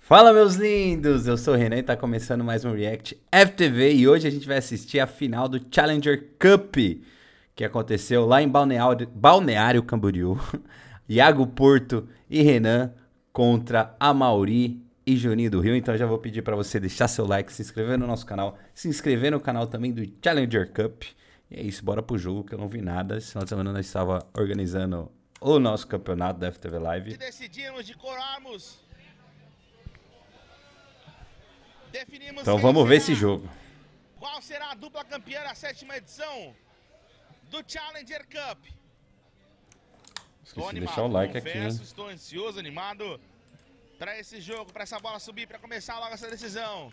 Fala, meus lindos! Eu sou o Renan e tá começando mais um React FTV e hoje a gente vai assistir a final do Challenger Cup, que aconteceu lá em Balneário Camboriú. Iago Porto e Renan contra Amaury e Juninho do Rio. Então já vou pedir para você deixar seu like, se inscrever no nosso canal, se inscrever no canal também do Challenger Cup. E é isso, bora pro jogo que eu não vi nada. Esse final de semana nós estava organizando o nosso campeonato da FTV Live. Decidimos de corarmos. Definimos Então vamos ver esse jogo. Qual será a dupla campeã da 7ª edição do Challenger Cup? Esqueci de deixar o like aqui, hein? Estou ansioso, animado para esse jogo, para essa bola subir, para começar logo essa decisão.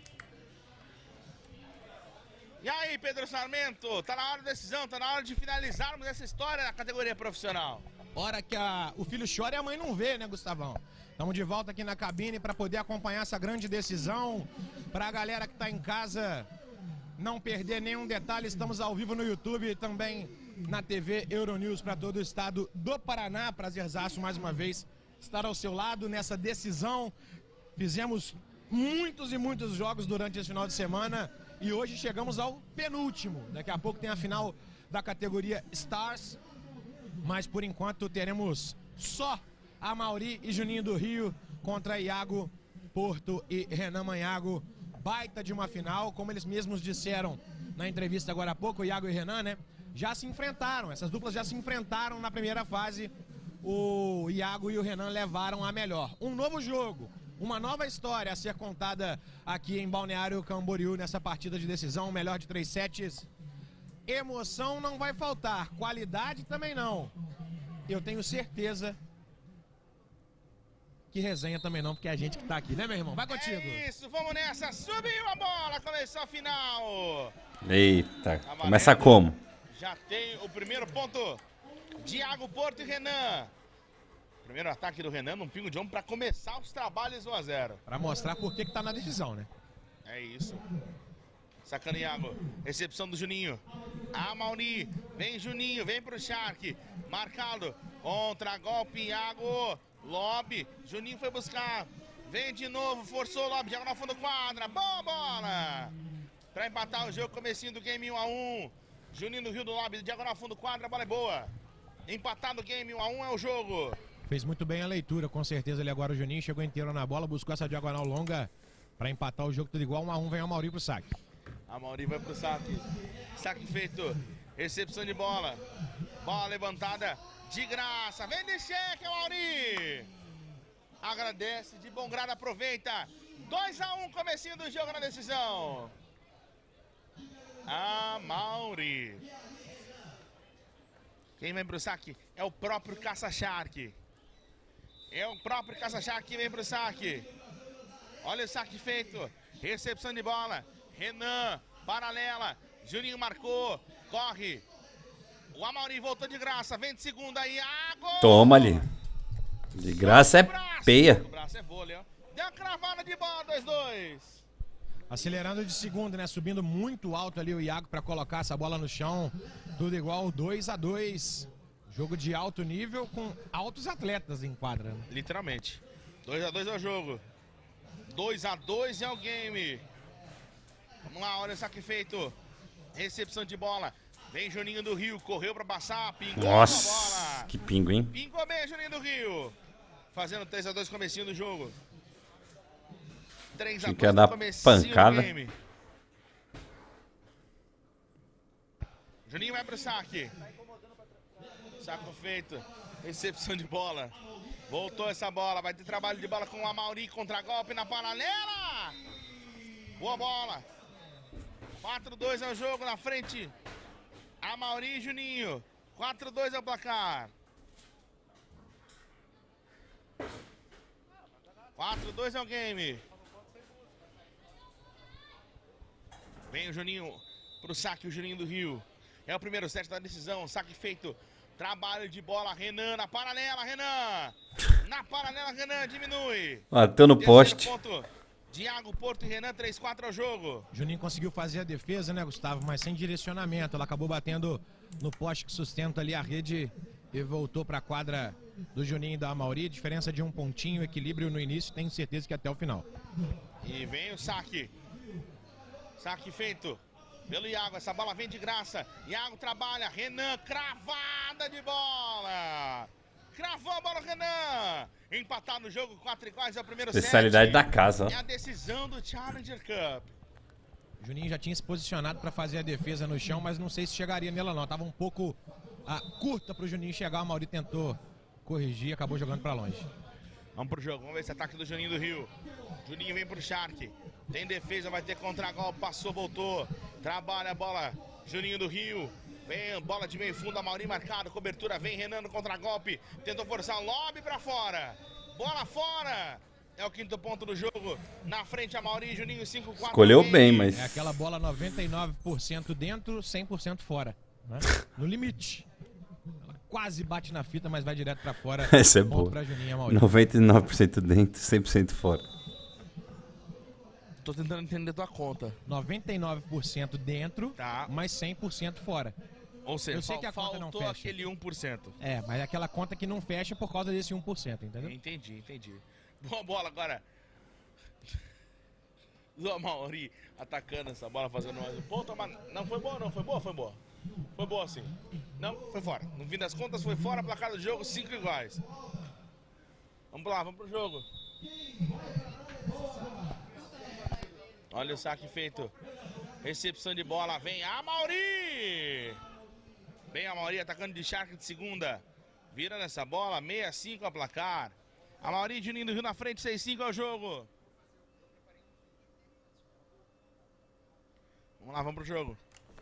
E aí, Pedro Sarmento, tá na hora da decisão, tá na hora de finalizarmos essa história na categoria profissional. Hora que o filho chora e a mãe não vê, né, Gustavão? Estamos de volta aqui na cabine para poder acompanhar essa grande decisão. Para a galera que está em casa não perder nenhum detalhe, estamos ao vivo no YouTube e também na TV Euronews para todo o estado do Paraná. Prazerzaço mais uma vez estar ao seu lado nessa decisão. Fizemos muitos e muitos jogos durante esse final de semana e hoje chegamos ao penúltimo. Daqui a pouco tem a final da categoria Stars, mas por enquanto teremos só Amaury e Juninho do Rio contra Iago Porto e Renan Manhago. Baita de uma final, como eles mesmos disseram na entrevista agora há pouco, o Iago e o Renan, né? Já se enfrentaram, essas duplas já se enfrentaram na primeira fase. O Iago e o Renan levaram a melhor. Um novo jogo, uma nova história a ser contada aqui em Balneário Camboriú nessa partida de decisão, melhor de 3 sets. Emoção não vai faltar, qualidade também não. Eu tenho certeza que resenha também não, porque é a gente que tá aqui, né, meu irmão? Vai contigo. É isso, vamos nessa. Subiu a bola, começou a final. Eita, começa como? Já tem o primeiro ponto de Iago Porto e Renan. Primeiro ataque do Renan, num pingo de ombro para começar os trabalhos 1 a 0. Para mostrar por que tá na decisão, né? É isso. Sacando Iago. Recepção do Juninho. Amaury. Vem Juninho, vem pro Shark. Marcado. Contra-golpe, Iago. Lobby, Juninho foi buscar, vem de novo, forçou o lobby, joga no fundo quadra, boa bola! Pra empatar o jogo, comecinho do game 1 a 1. Juninho do Rio do lobby, diagonal fundo quadra, a bola é boa. Empatado o game 1 a 1 é o jogo. Fez muito bem a leitura, com certeza ali agora o Juninho chegou inteiro na bola, buscou essa diagonal longa pra empatar o jogo tudo igual, 1 a 1, vem o Amaury pro saque. Amaury vai pro saque, saque feito, recepção de bola, bola levantada. De graça, vem de cheque, Amaury. Agradece, de bom grado, aproveita. 2 a 1, comecinho do jogo na decisão. Amaury. Quem vem pro saque é o próprio Caça-Shark. É o próprio Caça-Shark que vem pro saque. Olha o saque feito. Recepção de bola. Renan, paralela. Juninho marcou, corre. O Amaury voltou de graça, vem de segunda, Iago! Toma ali. De graça é peia. O braço é vôlei, ó. Deu uma cravada de bola, 2-2. Acelerando de segunda, né? Subindo muito alto ali o Iago para colocar essa bola no chão. Tudo igual, 2 a 2. Jogo de alto nível com altos atletas em quadra, né? Literalmente. 2 a 2 é o jogo. 2 a 2 é o game. Vamos lá, olha o saque feito. Recepção de bola. Vem Juninho do Rio, correu pra passar, pingou a bola. Que pingo, hein? Pingou bem Juninho do Rio. Fazendo 3 a 2, comecinho do jogo. 3 a 2 no comecinho do game. Juninho vai pro saque. Saco feito. Recepção de bola. Voltou essa bola, vai ter trabalho de bola com o Amaury, contra-golpe na paralela. Boa bola. 4-2 é o jogo na frente. Amaury e Juninho. 4-2 é o placar. 4-2 é o game. Vem o Juninho pro saque, o Juninho do Rio. É o primeiro set da decisão, saque feito. Trabalho de bola, Renan na paralela, Renan. Na paralela, Renan diminui. Bateu no poste. Ponto de Iago Porto e Renan, 3-4 ao jogo. Juninho conseguiu fazer a defesa, né, Gustavo? Mas sem direcionamento. Ela acabou batendo no poste que sustenta ali a rede e voltou para a quadra do Juninho e da Amauri, diferença de um pontinho, equilíbrio no início, tenho certeza que até o final. E vem o saque. Saque feito pelo Iago, essa bola vem de graça. Iago trabalha, Renan, cravada de bola. Cravou a bola, Renan. Empatado no jogo, 4 iguais, é o primeiro set. Especialidade da casa. É a decisão do Challenger Cup. O Juninho já tinha se posicionado para fazer a defesa no chão, mas não sei se chegaria nela não. Tava um pouco curta para o Juninho chegar, o Amauri tentou corrigir, acabou jogando para longe. Vamos pro jogo, vamos ver esse ataque do Juninho do Rio. Juninho vem pro Shark. Tem defesa, vai ter contra-golpe, passou, voltou. Trabalha a bola, Juninho do Rio. Vem, bola de meio fundo, Amauri marcado, cobertura, vem Renan no contra-golpe. Tentou forçar, lobby pra fora. Bola fora. É o quinto ponto do jogo. Na frente, Amauri, Juninho, 5-4. Escolheu bem, mas... É aquela bola 99% dentro, 100% fora. Né? No limite. Ela quase bate na fita, mas vai direto pra fora. Essa é boa. Pra Juninho e Amauri. 99% dentro, 100% fora. Tô tentando entender tua conta. 99% dentro, Tá. mas 100% fora. Ou seja, Eu sei que a conta não faltou fecha. aquele 1%. É, mas é aquela conta que não fecha por causa desse 1%, entendeu? Entendi. Boa bola agora. Do Amauri atacando essa bola, fazendo mais um ponto. Mas não foi boa, não. Foi boa? Foi boa. Foi boa, sim. Não, foi fora. No fim das contas, foi fora. Placar do jogo, 5 iguais. Vamos lá, vamos pro jogo. Olha o saque feito. Recepção de bola. Vem Amauri. Vem Amauri atacando de Shark de segunda. Vira nessa bola. 6-5 a placar. Amauri e Juninho do Rio na frente. 6-5 ao jogo. Vamos lá, vamos pro jogo.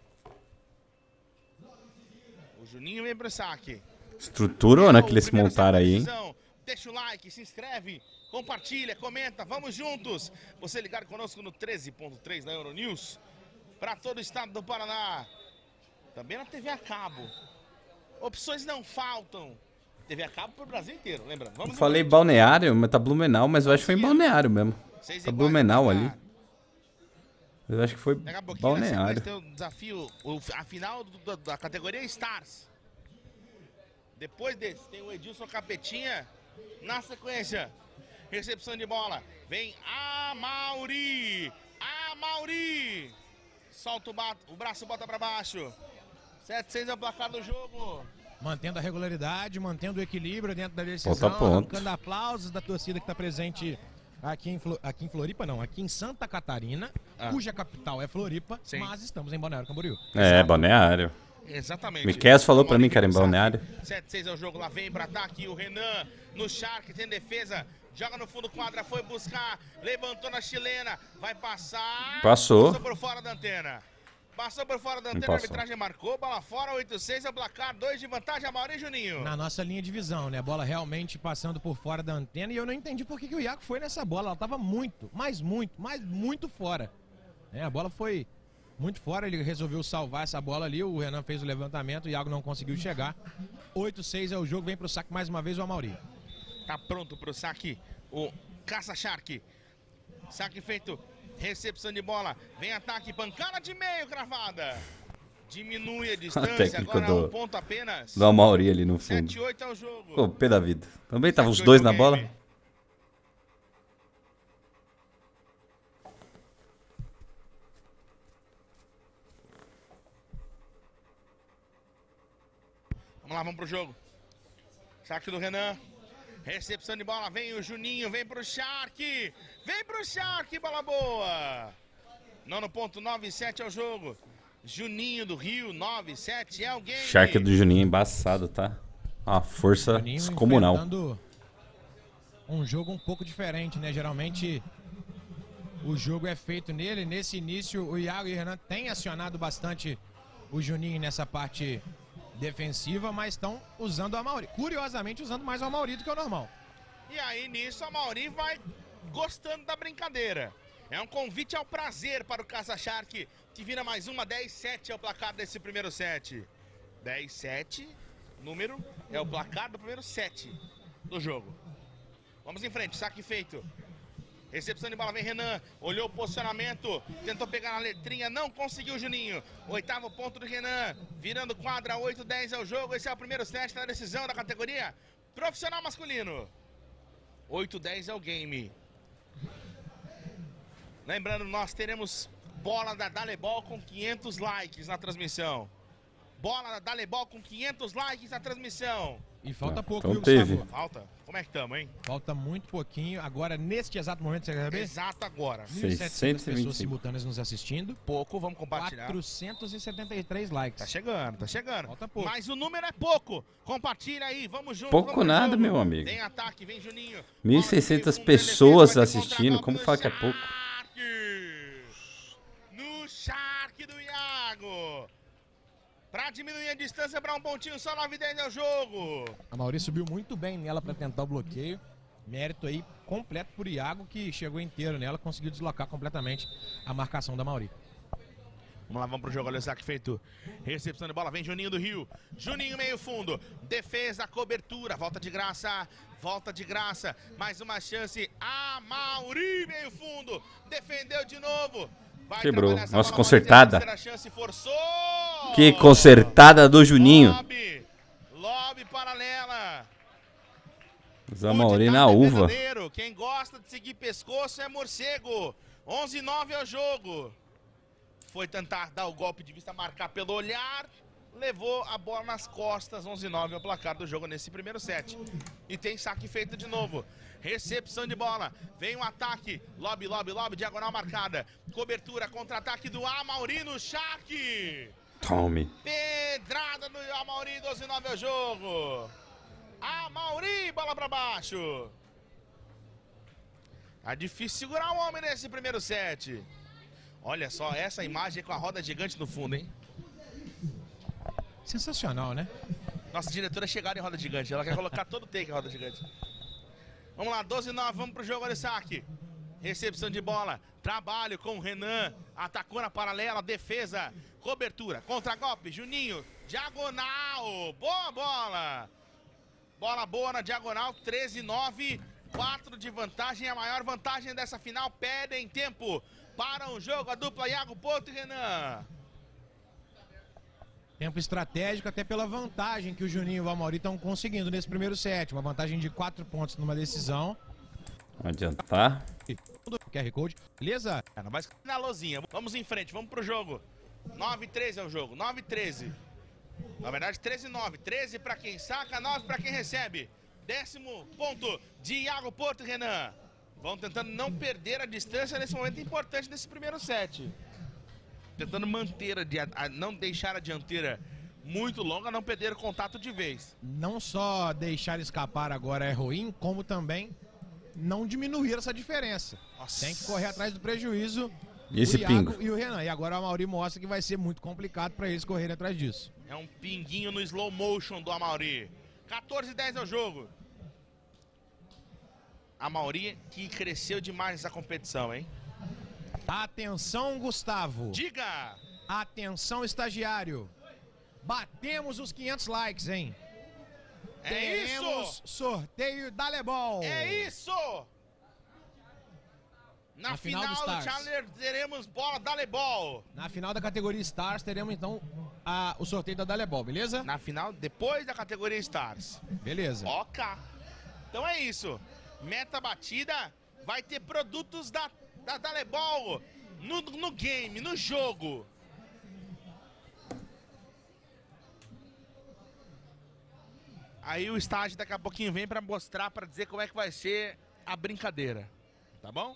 O Juninho vem pro saque. Estruturona que eles montaram aí, hein? Deixa o like, se inscreve, compartilha, comenta, vamos juntos. Você ligado conosco no 13.3 da Euronews, para todo o estado do Paraná. Também na TV a cabo. Opções não faltam. TV a cabo pro Brasil inteiro, lembra? Eu falei Balneário, mas tá Blumenau, mas eu acho que foi em Balneário mesmo. Tá Blumenau ali. Eu acho que foi Daqui a pouquinho Balneário. vai ter o desafio, a final da categoria Stars. Depois desse, tem o Edilson Capetinha. Na sequência, recepção de bola. Vem Amauri. Amauri. Solta o braço, bota pra baixo. 7-6 é o placar do jogo. Mantendo a regularidade, mantendo o equilíbrio dentro da decisão. Ponto a ponto. Arrancando aplausos da torcida que está presente aqui em Floripa, não, aqui em Santa Catarina, cuja capital é Floripa, Sim. mas estamos em Balneário Camboriú. É, Balneário. Exatamente. Miquel falou pra mim que era em Balneário. 7-6 é o jogo, lá vem pra ataque o Renan no Shark, tem defesa, joga no fundo quadra, foi buscar, levantou na chilena, vai passar. Passou. Passou por fora da antena. Passou por fora da antena, a passou. arbitragem marcou, bola fora, 8-6 é o placar, 2 de vantagem, Amauri e Juninho. Na nossa linha de visão, né? A bola realmente passando por fora da antena e eu não entendi por que o Iago foi nessa bola. Ela estava muito fora. É, a bola foi muito fora, ele resolveu salvar essa bola ali, o Renan fez o levantamento, o Iago não conseguiu chegar. 8-6 é o jogo, vem pro saque mais uma vez o Amauri. Tá pronto pro saque o Caça Shark. Saque feito, recepção de bola, vem ataque, pancada de meio, cravada. Diminui a distância, agora um ponto apenas. Do Amauri ali no fundo. 7-8 é o jogo. Pô, pé da vida. Também estavam os dois na bola. Vamos lá, vamos pro jogo. Saque do Renan. Recepção de bola, vem o Juninho, vem pro Shark. Vem pro Shark, bola boa. 9.97 é o jogo. Juninho do Rio, 9-7 é o game. Shark do Juninho embaçado, tá? Uma força Juninho descomunal. enfrentando um jogo um pouco diferente, né? Geralmente o jogo é feito nele. Nesse início, o Iago e o Renan têm acionado bastante o Juninho nessa parte defensiva, mas estão usando o Amauri. Curiosamente, usando mais o Amauri do que o normal. E aí, nisso, a Amauri vai gostando da brincadeira. É um convite ao prazer para o Caça Shark, que vira mais uma. 10-7 é o placar desse primeiro set. 10-7, número, é o placar do primeiro set do jogo. Vamos em frente, saque feito. Recepção de bola, vem Renan, olhou o posicionamento, tentou pegar na letrinha, não conseguiu Juninho. 8º ponto do Renan, virando quadra, 8-10 é o jogo, esse é o primeiro set da decisão da categoria Profissional masculino. 8-10 é o game. Lembrando, nós teremos bola da Dalebol com 500 likes na transmissão. Bola da Dalebol com 500 likes na transmissão. E falta pouco, então viu, teve. Gustavo? Falta? Como é que estamos, hein? Falta muito pouquinho. Agora, neste exato momento, você quer saber? Exato agora. 1.700 pessoas 625. simultâneas nos assistindo. Pouco, vamos compartilhar. 473 likes. Tá chegando, tá chegando. Falta pouco. Mas o número é pouco. Compartilha aí, vamos junto. Pouco vamos nada, junto. meu amigo. Vem ataque, vem Juninho. 1.600 pessoas assistindo, como fala que é pouco? No Shark do Iago. Pra diminuir a distância pra um pontinho, só 9-10 é o jogo. A Mauri subiu muito bem nela para tentar o bloqueio. Mérito aí completo por Iago, que chegou inteiro nela, conseguiu deslocar completamente a marcação da Mauri. Vamos lá, vamos pro jogo, olha o saque feito. Recepção de bola, vem Juninho do Rio. Juninho meio fundo, defesa, cobertura, volta de graça. Mais uma chance, a Mauri meio fundo, defendeu de novo. Vai Quebrou. trabalhar essa Nossa, bola, consertada. terceira chance, forçou. Que consertada do Juninho. Lobby paralela. Zamauri na uva. Verdadeiro. Quem gosta de seguir pescoço é morcego. 11-9 é o jogo. Foi tentar dar o golpe de vista, marcar pelo olhar. Levou a bola nas costas. 11-9 é o placar do jogo nesse primeiro set. E tem saque feito de novo. Recepção de bola. Vem um ataque. Lobby, diagonal marcada. Cobertura, contra-ataque do Amauri no Shark. Tome. Pedrada do Amauri, 12-9 é o jogo. Amauri, bola pra baixo. Tá difícil segurar o homem nesse primeiro set. Olha só essa imagem com a roda gigante no fundo, hein? Sensacional, né? Nossa diretora é chegada em roda gigante. Ela quer colocar todo o take em roda gigante. Vamos lá, 12-9, vamos pro jogo, olha o saque. Recepção de bola, trabalho com o Renan, atacou na paralela, defesa, cobertura, contra-golpe, Juninho, diagonal, boa bola. Bola boa na diagonal, 13-9, 4 de vantagem, a maior vantagem dessa final, pedem tempo para o jogo, a dupla Iago Porto e Renan. Tempo estratégico, até pela vantagem que o Juninho e o Amauri estão conseguindo nesse primeiro set. Uma vantagem de 4 pontos numa decisão. Não adiantar. QR Code, beleza? Mas na lozinha, vamos em frente, vamos pro jogo. 9-13 é o jogo, 9-13. Na verdade, 13-9. 13 para quem saca, 9 para quem recebe. 10º ponto de Iago Porto e Renan. Vão tentando não perder a distância nesse momento importante desse primeiro set. Tentando manter, não deixar a dianteira muito longa, não perder o contato de vez. Não só deixar escapar agora é ruim, como também não diminuir essa diferença. Nossa. Tem que correr atrás do prejuízo. E esse o Iago pingo? E o Renan. E agora o Amauri mostra que vai ser muito complicado para eles correrem atrás disso. É um pinguinho no slow motion do Amauri. 14-10 é o jogo. Amauri que cresceu demais nessa competição, hein? Atenção, Gustavo. Diga! Atenção, estagiário. Batemos os 500 likes, hein? É Teremos isso! sorteio da Lebol. É isso! Na final final do do Stars. Challenger teremos bola da Lebol. Na final da categoria Stars teremos então o sorteio da Dalebol, beleza? Na final, depois da categoria Stars. Beleza. Ok. Então é isso. Meta batida. Vai ter produtos da Dalebol no game, no jogo. Aí o estágio daqui a pouquinho vem pra mostrar, pra dizer como é que vai ser a brincadeira. Tá bom?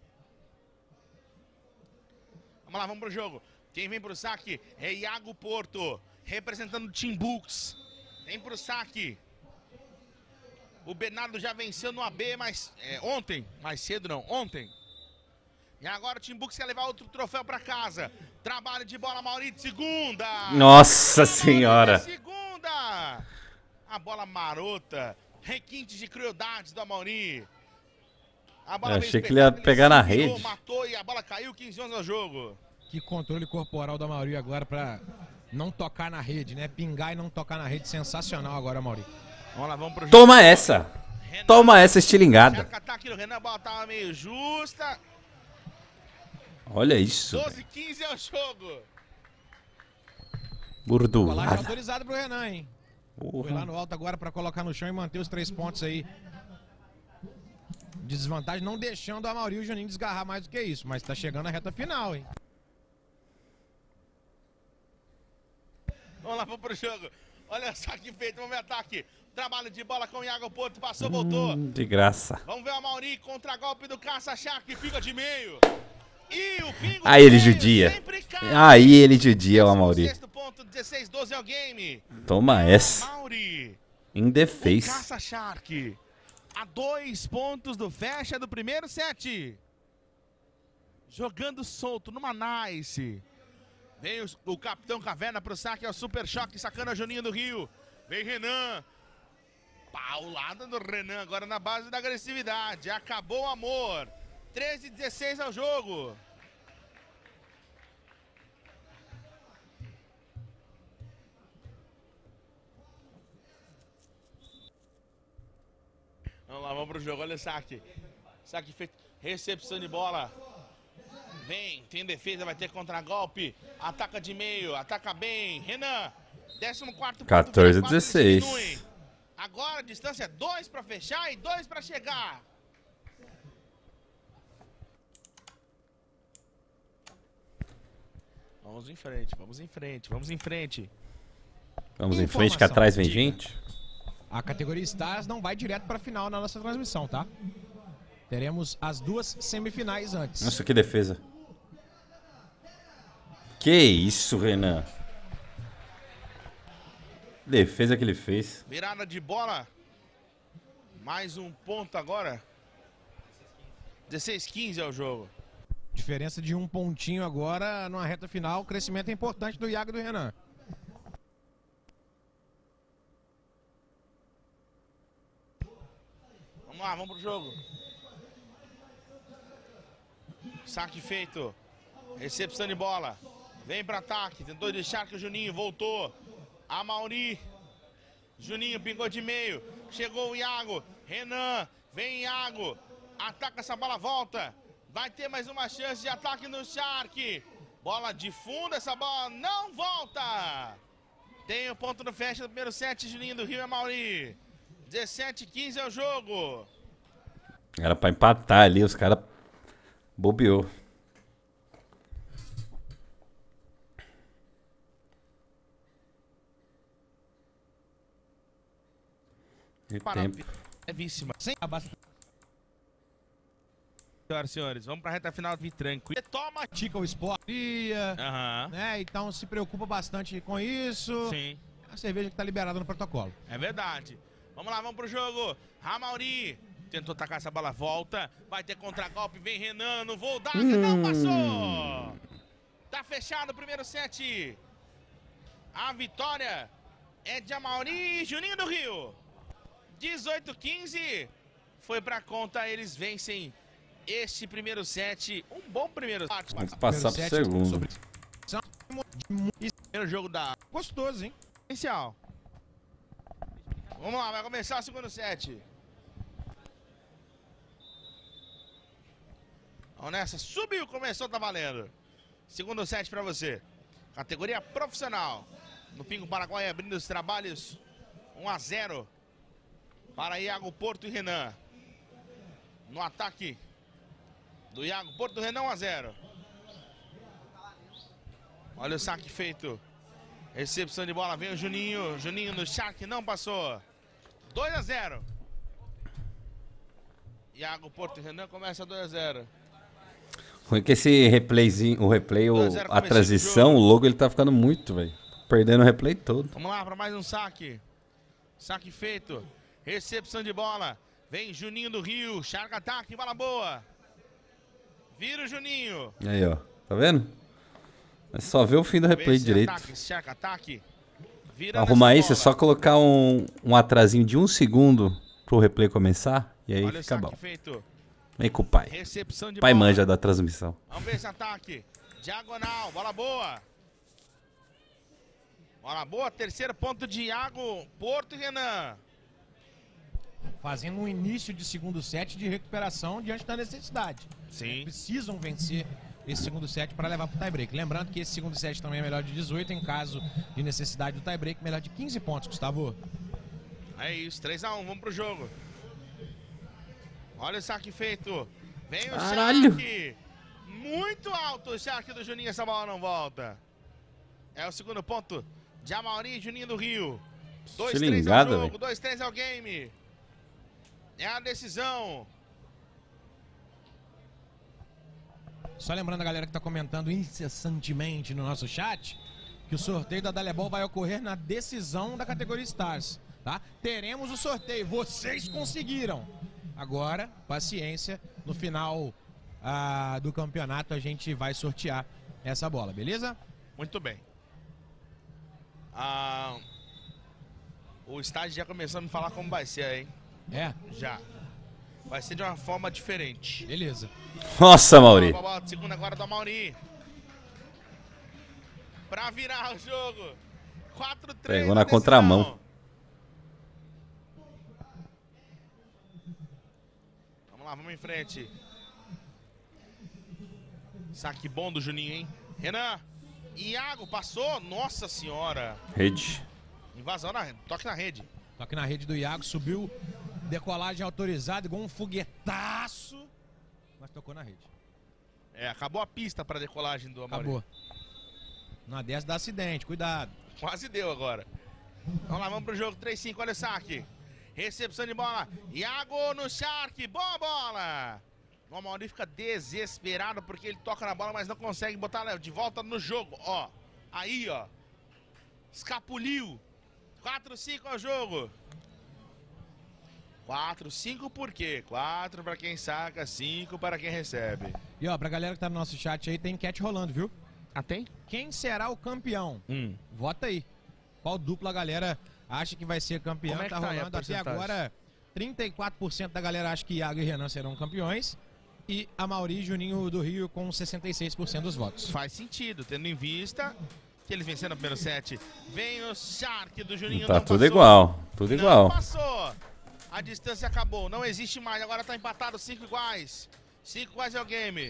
Vamos lá, vamos pro jogo. Quem vem pro saque é Iago Porto, representando o Team Bucks. Vem pro saque. O Bernardo já venceu no AB ontem, mais cedo não, ontem. E agora o Team Bucks quer levar outro troféu pra casa. Trabalho de bola, Maurício, segunda. Nossa senhora. Segunda. A bola marota, requintes de crueldades do Amauri. A bola Achei que ele ia pegar na rede. Matou e a bola caiu, 15-11 ao jogo. Que controle corporal da Amauri agora pra não tocar na rede, né? Pingar e não tocar na rede, sensacional agora, Amauri. Vamos lá, vamos pro jogo. Toma essa. Renan, Toma essa estilingada. ataque do Renan, a bola tava meio justa. Olha isso. 12-15 é o jogo. Colagem Burdoada. autorizada pro Renan, hein? Foi lá no alto agora para colocar no chão e manter os 3 pontos aí. Desvantagem, não deixando a Amaury e o Juninho desgarrar mais do que isso. Mas tá chegando a reta final, hein? Vamos lá, vamos pro jogo. Olha só que feito, vamos ver ataque. Trabalho de bola com o Iago Porto, passou, voltou. De graça. Vamos ver o Amaury contra golpe do Caça Shark, fica de meio. E o pingo Aí ele judia. Aí ele judia o Amaury. Sexto ponto, 16-12 é o game. Toma essa. Amaury. Em defesa. Caça Shark. A 2 pontos do fecha do primeiro set. Jogando solto, numa nice. Vem o Capitão Caverna pro saque, é o Super Choque, sacando a Juninho do Rio. Vem Renan. Paulada do Renan, agora na base da agressividade. Acabou o amor. 13-16 ao jogo. Vamos lá, vamos pro jogo. Olha o saque. Saque feito. Recepção de bola. Vem, tem defesa, vai ter contragolpe. Ataca de meio, ataca bem. Renan, 14º. 14-16. Agora a distância é 2 para fechar e 2 para chegar. Vamos em frente, vamos em frente, vamos em frente. Vamos em frente que atrás vem gente. A categoria Stars não vai direto para a final na nossa transmissão, tá? Teremos as 2 semifinais antes. Nossa, que defesa. Que isso, Renan. Defesa que ele fez. Virada de bola. Mais um ponto agora. 16-15 é o jogo. Diferença de 1 pontinho agora numa reta final. Crescimento importante do Iago e do Renan. Vamos lá, vamos pro jogo. Saque feito. Recepção de bola. Vem para ataque. Tentou deixar que o Juninho voltou. Amaury. Juninho pingou de meio. Chegou o Iago. Renan. Vem Iago. Ataca essa bola, volta. Vai ter mais uma chance de ataque no Shark. Bola de fundo, essa bola não volta. Tem o ponto no fecha do primeiro set, Juninho do Rio e Amaury. 17-15 é o jogo. Era pra empatar ali, os caras bobeou. E tempo. Levíssima. Sem abaixo. Senhoras e senhores, vamos pra reta final de tranquilo. Toma, tica o esporte, né? Então se preocupa bastante com isso. Sim. A cerveja que tá liberada no protocolo. É verdade. Vamos lá, vamos pro jogo. Amaury tentou tacar essa bola, volta. Vai ter contragolpe, vem Renan no voo da não passou. Tá fechado o primeiro set. A vitória é de Amaury e Juninho do Rio. 18-15. Foi pra conta, eles vencem este primeiro set. Um bom primeiro set. Vamos passar pro segundo. Primeiro jogo da... Gostoso, hein? Inicial. Vamos lá, vai começar o segundo set. Vamos nessa. Subiu, começou, tá valendo. Segundo set pra você. Categoria profissional. No Pingo Paraguai abrindo os trabalhos. 1-0 para Iago Porto e Renan. No ataque do Iago Porto, Renan 1-0. Olha o saque feito. Recepção de bola, vem o Juninho. Juninho no Shark, não passou. 2-0. Iago Porto e Renan começa 2-0. Ruim que esse replayzinho, o replay, a transição, o logo, ele tá ficando muito, velho. Perdendo o replay todo. Vamos lá para mais um saque. Saque feito. Recepção de bola. Vem Juninho do Rio. Shark ataque, bola boa. Vira o Juninho. Aí, ó. Tá vendo? É só ver o fim do replay direito. Ataque, Shark ataque. Pra arrumar isso, é só colocar um atrasinho de 1 segundo pro replay começar. E aí olha, fica bom. Feito. Vem com o pai. Recepção de pai bola. Manja da transmissão. Vamos ver esse ataque. Diagonal, bola boa. Bola boa, terceiro ponto de Iago Porto e Renan. Fazendo um início de segundo set de recuperação diante da necessidade. Sim. Precisam vencer esse segundo set para levar pro tie-break. Lembrando que esse segundo set também é melhor de 18, em caso de necessidade do tie-break, melhor de 15 pontos, Gustavo. É isso, 3-1, vamos pro jogo. Olha o saque feito. Vem o Caralho. saque. Muito alto o saque do Juninho, essa bola não volta. É o segundo ponto de Amauri e Juninho do Rio. 2-3 é o jogo, 2-3 é o game. É a decisão. Só lembrando a galera que tá comentando incessantemente no nosso chat, que o sorteio da Dalebol vai ocorrer na decisão da categoria Stars, tá? Teremos o sorteio, vocês conseguiram. Agora, paciência, no final do campeonato a gente vai sortear essa bola, beleza? Muito bem. O estádio já começou a me falar como vai ser aí. É? Já. Vai ser de uma forma diferente. Beleza. Nossa, Mauri. Segunda agora do Amauri. Pra virar o jogo. 4-3. Pegou na contramão. Vamos lá, vamos em frente. Saque bom do Juninho, hein? Renan. Iago passou. Nossa senhora. Rede. Invasão na rede. Toque na rede. Toque na rede do Iago, subiu. Decolagem autorizada, igual um foguetaço. Mas tocou na rede. É, acabou a pista para decolagem do Amauri. Acabou. Na dessa dá acidente, cuidado. Quase deu agora. Vamos lá, vamos pro jogo. 3-5, olha o saque. Recepção de bola. Iago no Shark. Boa bola. O Amauri fica desesperado porque ele toca na bola, mas não consegue botar ela de volta no jogo. Ó, aí, ó. Escapuliu. 4-5 ao jogo. 4-5 por quê? 4 para quem saca, 5 para quem recebe. E ó, pra galera que tá no nosso chat aí, tem enquete rolando, viu? Ah, tem? Quem será o campeão? Vota aí. Qual dupla a galera acha que vai ser campeão? Como é que tá tá aí a rolando até porcentagem? agora. 34% da galera acha que Iago e Renan serão campeões. E Amauri e Juninho do Rio com 66% dos votos. Faz sentido, tendo em vista que eles venceram no primeiro set. Vem o Shark do Juninho. Tá não tudo passou. igual. Tudo Não igual. passou. A distância acabou. Não existe mais. Agora tá empatado 5 iguais. 5 iguais é o game.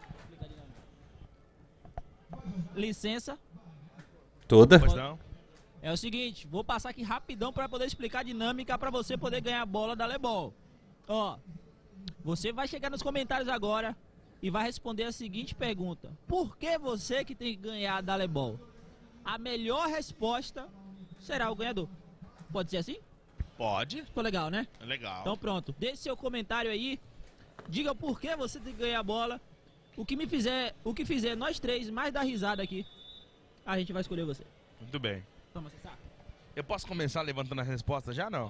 Licença. Toda. Pois não. É o seguinte, vou passar aqui rapidão para poder explicar a dinâmica para você poder ganhar a bola da Lebol. Ó, você vai chegar nos comentários agora e vai responder a seguinte pergunta: por que você que tem que ganhar da Lebol? A melhor resposta será o ganhador. Pode ser assim? Pode. Ficou legal, né? Legal. Então pronto, deixe seu comentário aí, diga por que você tem que ganhar a bola. O que fizer nós três mais dar risada aqui, a gente vai escolher você. Muito bem. Vamos acessar? Eu posso começar levantando a resposta já, não?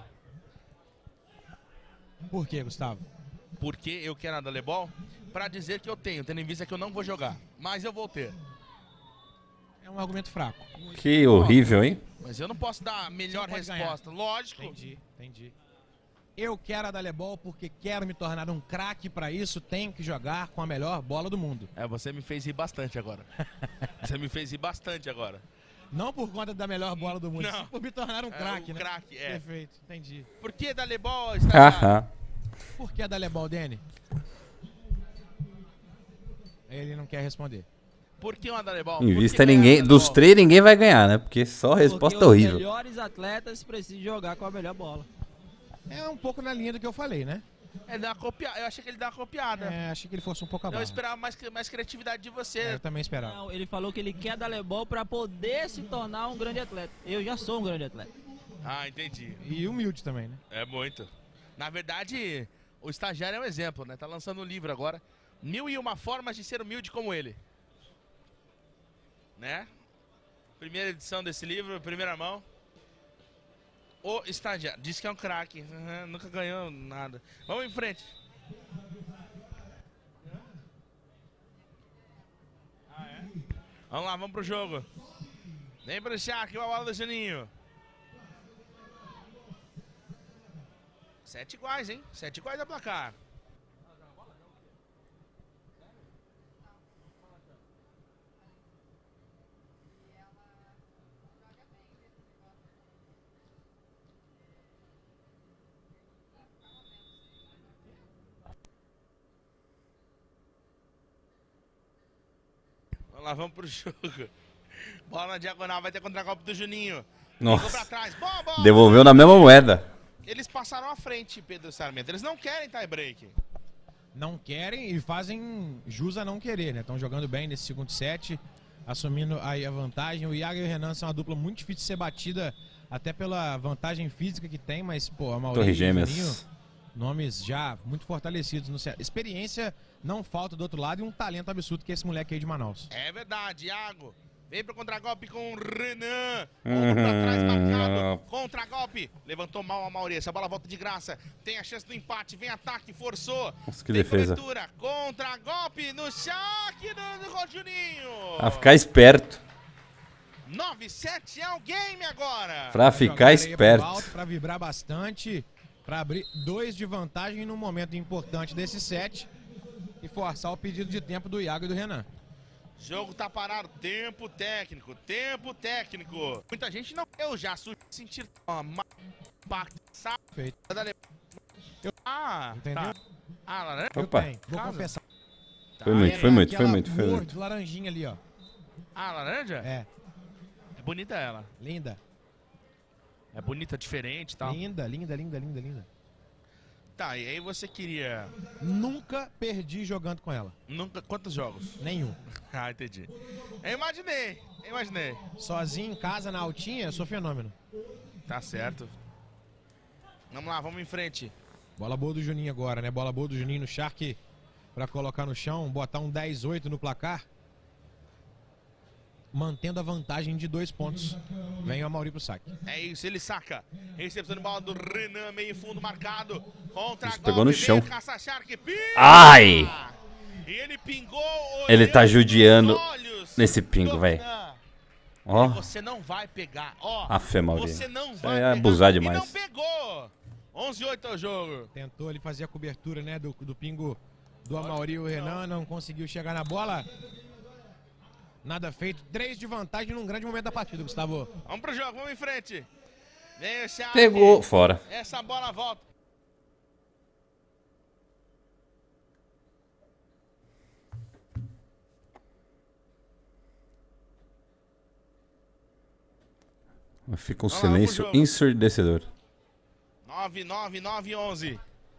Por quê, Gustavo? Porque eu quero a da Lebol pra dizer que eu tenho, tendo em vista que eu não vou jogar. Mas eu vou ter. É um argumento fraco. Que horrível, hein? Mas eu não posso dar a melhor Você não pode resposta. Lógico. Entendi. Eu quero a Dalebol porque quero me tornar um craque pra isso, tenho que jogar com a melhor bola do mundo. É, você me fez rir bastante agora. Você me fez rir bastante agora. Não por conta da melhor bola do mundo, Não. sim por me tornar um craque, né? Craque, é. Perfeito, entendi. Por que da Lebol está... Haha. Por que a Dalebol, Dani? Ele não quer responder. Por que uma da Lebol? Em Por vista que ganhar ninguém, a da dos Lebol? três ninguém vai ganhar, né? Porque só resposta Porque horrível. os melhores atletas precisam jogar com a melhor bola. É um pouco na linha do que eu falei, né? É dar uma copiada. Eu achei que ele dá uma copiada. É, achei que ele fosse um pouco Eu abaixo. esperava mais criatividade de você. Eu também esperava. Não, ele falou que ele quer dar Lebol para poder se tornar um grande atleta. Eu já sou um grande atleta. Ah, entendi. E humilde também, né? É muito. Na verdade, o estagiário é um exemplo, né? Tá lançando um livro agora. 1001 formas de ser humilde como ele. Né? Primeira edição desse livro, primeira mão. O estagiário. Diz que é um craque. Nunca ganhou nada. Vamos em frente. Vamos lá, vamos pro jogo. Vem pro Shark, a bola do Juninho. 7 iguais, hein? 7 iguais a placar. Vamos lá, vamos pro jogo. Bola na diagonal, vai ter contragolpe do Juninho. Nossa. Pra trás. Boa bola. Devolveu na mesma moeda. Eles passaram à frente, Pedro Sarmento. Eles não querem tie break. Não querem e fazem jus a não querer, né? Estão jogando bem nesse segundo set, assumindo aí a vantagem. O Iago e o Renan são uma dupla muito difícil de ser batida, até pela vantagem física que tem, mas, pô, a Maurício Torre e o Gêmeas. Juninho, nomes já muito fortalecidos no set. Experiência não falta do outro lado e um talento absurdo que é esse moleque aí de Manaus. É verdade, Iago. Vem pro contragolpe com o Renan. Volta pra trás, marcado. Contragolpe. Levantou mal a Maurício. A bola volta de graça. Tem a chance do empate. Vem ataque, forçou. Nossa, que Tem defesa. cobertura. Contragolpe no saque do Juninho. Pra ficar esperto. 9-7 é o game agora. Pra ficar esperto. Alto, pra vibrar bastante, pra abrir 2 de vantagem num momento importante desse set e forçar o pedido de tempo do Iago e do Renan. Jogo tá parado. Tempo técnico. Tempo técnico. Muita gente não. Eu já senti uma Feito. Entendeu? Tá. Ah, laranja? Opa. Vou Casa. confessar. Foi muito, foi muito, foi Aquela muito, foi cor muito. de laranjinha ali, ó. Ah, laranja? É, É bonita ela. linda. É bonita, diferente e tal. Linda, linda, linda, linda, linda. Tá, e aí você queria... Nunca perdi jogando com ela. Nunca... Quantos jogos? Nenhum. Ah, entendi. Eu imaginei. Sozinho em casa, na altinha, eu sou fenômeno. Tá certo. Vamos lá, vamos em frente. Bola boa do Juninho agora, né? Bola boa do Juninho no Shark pra colocar no chão, botar um 10-8 no placar. Mantendo a vantagem de 2 pontos. Vem o Amaury pro saque. É isso, ele saca. Recepção de bola do Renan, meio fundo marcado. Contra Isso, pegou no chão. Shark, Ai! E ele pingou. Ele tá olhando judiando nos olhos nesse pingo, do velho. Renan. Ó, Você não vai pegar. Ó, a fé, Maurício. você não Isso vai aí é pegar. abusar E demais. não pegou. 11-8 é o jogo. Tentou ele fazer a cobertura, né? Do pingo do Amaury e o Renan. Não conseguiu chegar na bola. Nada feito. 3 de vantagem num grande momento da partida, Gustavo. Vamos pro jogo, vamos em frente. Vem o Shark. Pegou fora. Essa bola volta. Fica um Vamos lá, silêncio vamos pro jogo. ensurdecedor. 9-9-9-11.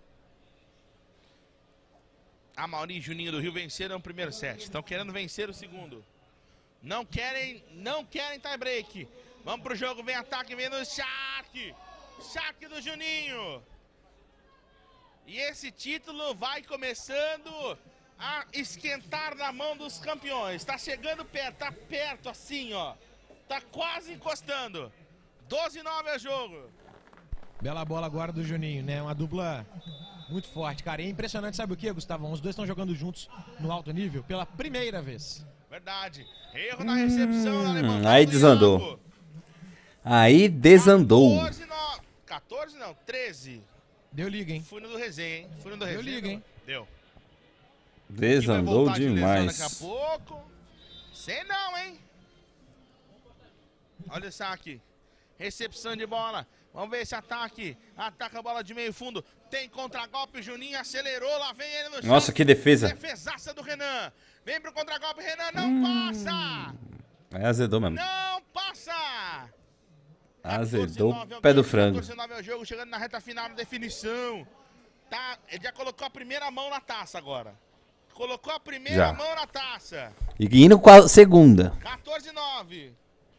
Amaury e Juninho do Rio venceram o primeiro set. Estão querendo vencer o segundo. Não querem tie break. Vamos pro jogo, vem ataque, vem no Shark. Shark do Juninho. E esse título vai começando a esquentar na mão dos campeões. Tá chegando perto, tá perto assim, ó. Tá quase encostando. 12-9 é o jogo. Bela bola agora do Juninho, né? Uma dupla muito forte, cara. E é impressionante, sabe o que, Gustavo? Os dois estão jogando juntos no alto nível pela primeira vez. Verdade. Erro na recepção, na levantada aí do desandou. Iago. Aí desandou. 14 não, 13. Deu liga, hein? Fui no do resenha, hein? Fui no do Deu resenha. liga, hein? Deu. Desandou Vai voltar de lesão demais. Daqui a pouco. Sei não, hein? Olha o saque. Recepção de bola. Vamos ver esse ataque. Ataca a bola de meio fundo. Tem contragolpe. Juninho acelerou. Lá vem ele no chão. Nossa, que defesa. Defesaça do Renan. Vem pro contragolpe. Renan não passa. Aí azedou mesmo. Não passa. Azedou 14-9 é o pé do game, frango. 14-9 é o jogo, chegando na reta final da definição. Tá, ele já colocou a primeira mão na taça agora. Colocou a primeira Já. mão na taça. E indo com a segunda. 14-9.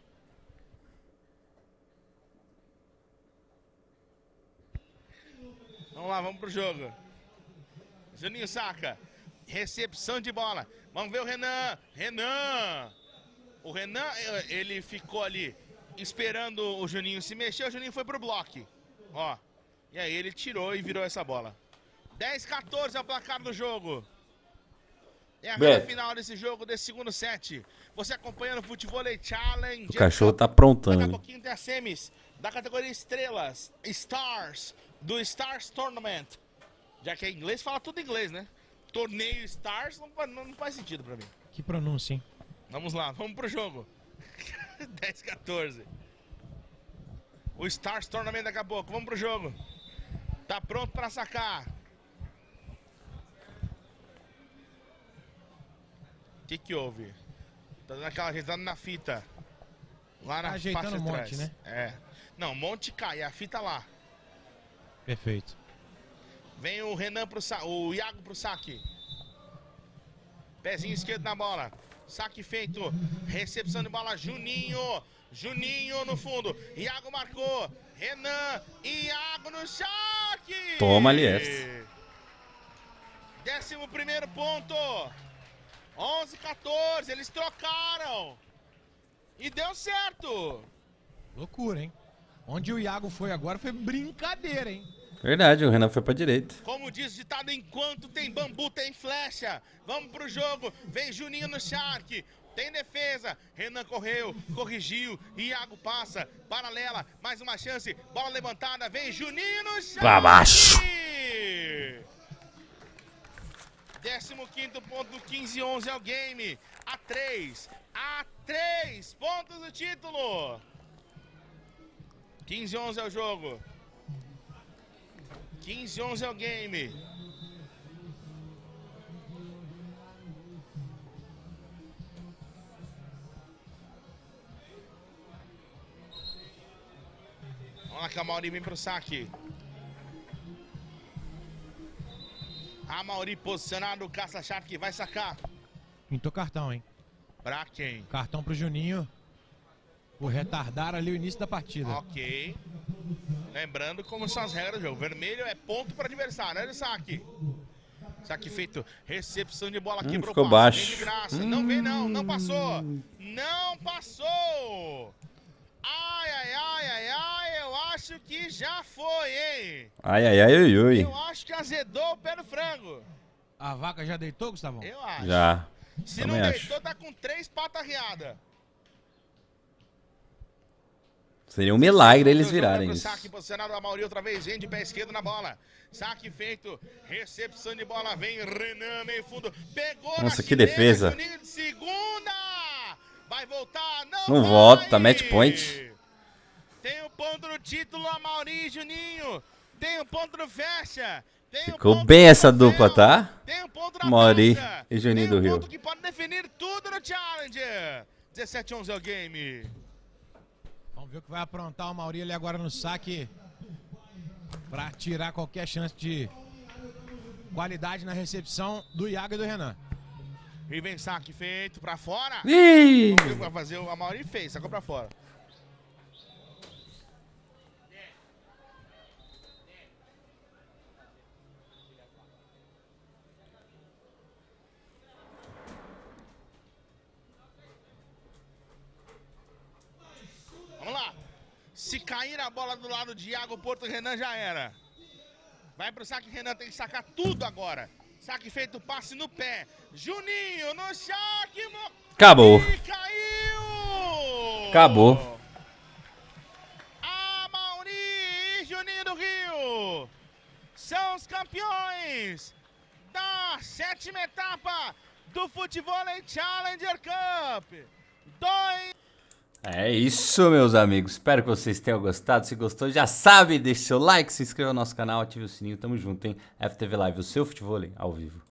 Vamos lá, vamos pro jogo. Juninho saca. Recepção de bola. Vamos ver o Renan. Renan. O Renan, ele ficou ali esperando o Juninho se mexer. O Juninho foi pro bloco. Ó. E aí ele tirou e virou essa bola. 10-14 é o placar do jogo. É a reta final desse jogo, desse segundo set. Você acompanhando o Futebol Challenge. O cachorro tá Daqui a aprontando. pouquinho tem as semis da categoria Estrelas, Stars, do Stars Tournament. Já que é inglês, fala tudo em inglês, né? Torneio Stars não faz sentido pra mim. Que pronúncia, hein? Vamos lá, vamos pro jogo. 10-14. O Stars Tournament daqui a pouco, vamos pro jogo. Tá pronto pra sacar. O que houve? Tá dando aquela ajeitada na fita. Lá na ajeitando faixa um de monte, trás. né? É. Não, monte cai, a fita lá. Perfeito. Vem o Renan o Iago pro saque. Pezinho esquerdo na bola. Saque feito. Recepção de bola, Juninho. Juninho no fundo. Iago marcou. Renan. Iago no saque. Toma ali essa. 11º ponto. 11-14. Eles trocaram. E deu certo. Loucura, hein? Onde o Iago foi agora foi brincadeira, hein? Verdade, o Renan foi pra direita. Como diz o ditado, enquanto tem bambu, tem flecha. Vamos pro jogo. Vem Juninho no Shark. Tem defesa. Renan correu, corrigiu. Iago passa. Paralela. Mais uma chance. Bola levantada. Vem Juninho no Shark. Pra baixo. 15º ponto do 15-11 é o game. A 3 pontos do título. 15-11 é o jogo. 15-11 é o game. Vamos lá que a Mauri vem pro saque. A Mauri posicionado, o Caça Shark vai sacar. Pintou cartão, hein? Pra quem? Cartão pro Juninho. Por retardar ali o início da partida. Ok. Lembrando como são as regras do jogo. Vermelho é ponto para adversário. Olha o saque. Saque feito. Recepção de bola aqui pro ficou passe. baixo. Vem de graça. Não vem não. Não passou. Não passou. Ai, ai, ai, ai, ai. Eu acho que já foi, hein? Ai, ai, ai, ui, ui. Eu acho que azedou o pé do frango. A vaca já deitou, Gustavão? Eu acho. Já. Se Também não acho. deitou, tá com 3 patas riadas. Seria um milagre eles virarem isso. Saque posicionado, a Mauri outra vez, vem de pé esquerdo na bola. Saque feito, recepção de bola, vem Renan, meio fundo, pegou. Nossa, na que chilena, defesa. Juninho de segunda, vai voltar, Não vai. volta, match point. Tem o ponto do título, a Mauri e Juninho. Tem o ponto do fecha. Tem Ficou o ponto bem do essa troféu. dupla, tá? Tem o ponto da Mauri taça. e Juninho do Tem o Rio. ponto que pode definir tudo no Challenger. 17-11 é o game. Vamos ver o que vai aprontar o Mauri ali agora no saque. Pra tirar qualquer chance de qualidade na recepção do Iago e do Renan. E vem saque feito pra fora. Ih! Vamos ver o que vai fazer. A Mauri fez, sacou pra fora. Vamos lá. Se cair a bola do lado de Iago Porto, Renan já era. Vai pro saque, Renan tem que sacar tudo agora. Saque feito, passe no pé. Juninho no saque. Acabou. E caiu. Acabou. A Mauri e Juninho do Rio são os campeões da 7ª etapa do Futevôlei Challenger Cup. 2 É isso, meus amigos. Espero que vocês tenham gostado. Se gostou, já sabe, deixe seu like, se inscreva no nosso canal, ative o sininho. Tamo junto, hein? FTV Live, o seu futevôlei ao vivo.